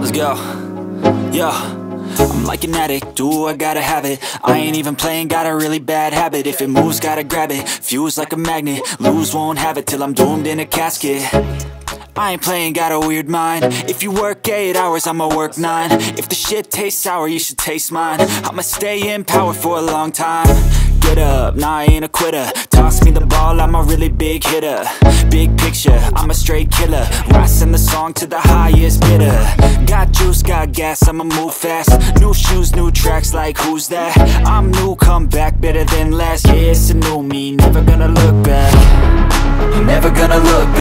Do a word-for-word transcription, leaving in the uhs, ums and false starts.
Let's go. Yo, I'm like an addict, do I gotta have it. I ain't even playing, got a really bad habit. If it moves, gotta grab it, fuse like a magnet. Lose, won't have it till I'm doomed in a casket. I ain't playing, got a weird mind. If you work eight hours, I'ma work nine. If the shit tastes sour, you should taste mine. I'ma stay in power for a long time. Get up, nah, I ain't a quitter. Toss me the ball, I'm a really big hitter. Big picture, I'm a straight killer. I send the song to the highest bidder. Got juice, got gas, I'ma move fast. New shoes, new tracks, like who's that? I'm new, come back, better than last. Yeah, it's a new me, never gonna look back. I'm never gonna look